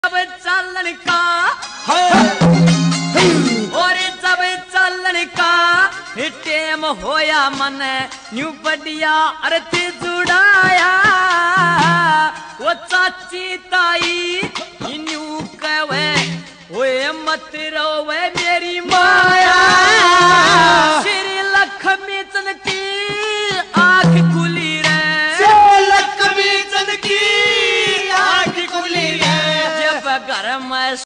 जब चलन का और जब चलन का टेम होया मन न्यू बढ़िया अर्थ जुड़ाया वो चाची ताई न्यू कवे ओए मत रोवे।